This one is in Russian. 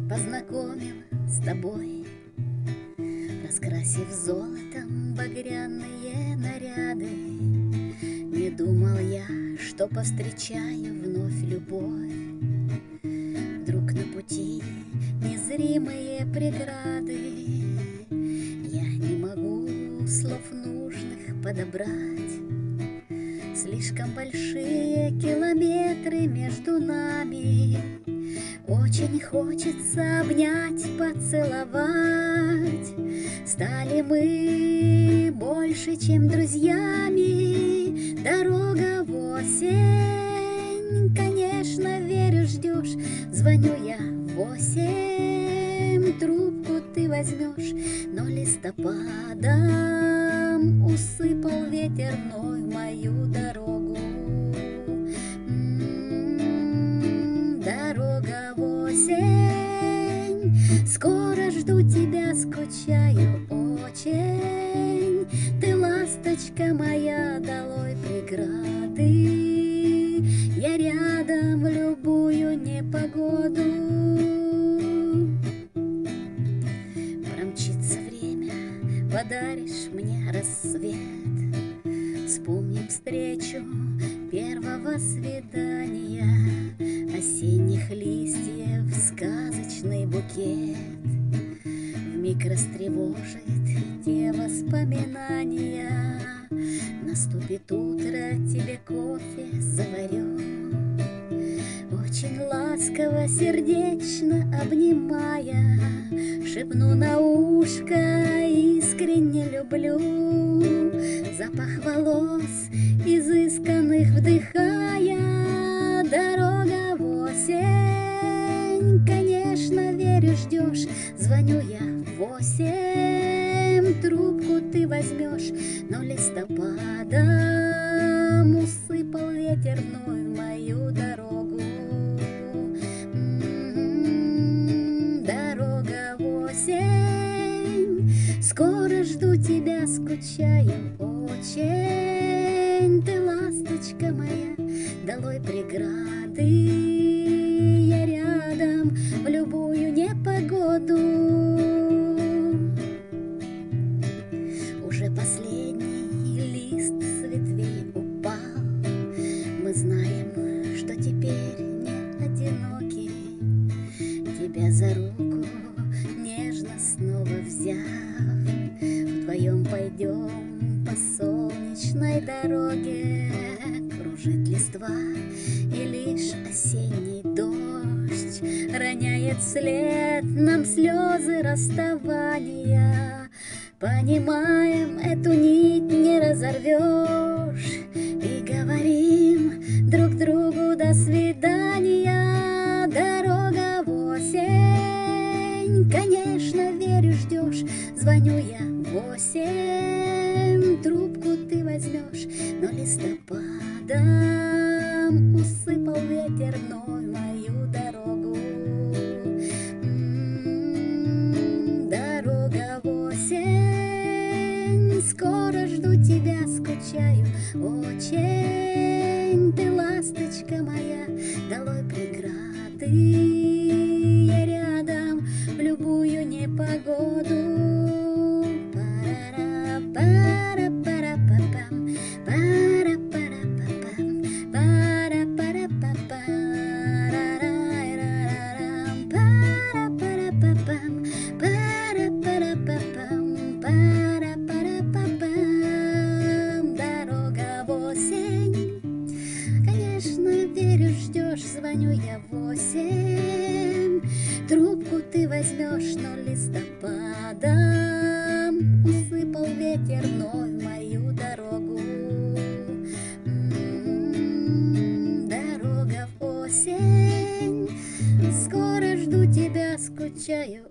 познакомил с тобой, раскрасив золотом багряные наряды. Не думал я, что повстречаю вновь любовь. Вдруг на пути незримые преграды. Я не могу слов нужных подобрать. Слишком большие километры между нами. Очень хочется обнять, поцеловать. Стали мы больше, чем друзьями. Дорога в осень, конечно, верю, ждешь. Звоню я в 8, трубку ты возьмешь. Но листопадом усыпал ветер вновь мою дорогу. Дорога в осень, скоро жду тебя, скучаю очень. Ты ласточка моя, долой преграды. Я рядом в любую непогоду. Промчится время, подаришь мне рассвет. Вспомним встречу первого свидания. Осенних листьев сказочный букет вмиг растревожит те воспоминания. Наступит утро, тебе кофе заварю. Очень ласково, сердечно обнимая, шепну на ушко, искренне люблю. Запах волос изысканных вдыхая. Дорога в осень, конечно, верю, ждешь. Звоню я в 8, трубку ты возьмешь. Но листопадом усыпал ветер вновь мою дорогу. Дорога в осень, скоро жду тебя, скучаю очень. Ты ласточка моя, долой преграды. Я рядом в любую непогоду. Уже последний лист с ветвей упал. Мы знаем, что теперь не одиноки. Тебя за руку нежно снова взяв, вдвоем пойдем по солнечной дороге. Кружит листва, и лишь осенний дождь роняет вслед нам слезы расставания. Понимаем, эту нить не разорвешь, и говорим друг другу до свидания. Дорога в осень, конечно, верю, ждешь. Звоню я в 8, трубку ты возьмешь. Но листопадом усыпал ветер вновь мою дорогу. Дорога в осень, скоро жду тебя, скучаю очень. Ты ласточка моя, долой преграды. Я рядом в любую непогоду. Звоню я в 8, трубку ты возьмешь. Но листопадом усыпал ветер вновь мою дорогу. Дорога в осень, скоро жду тебя, скучаю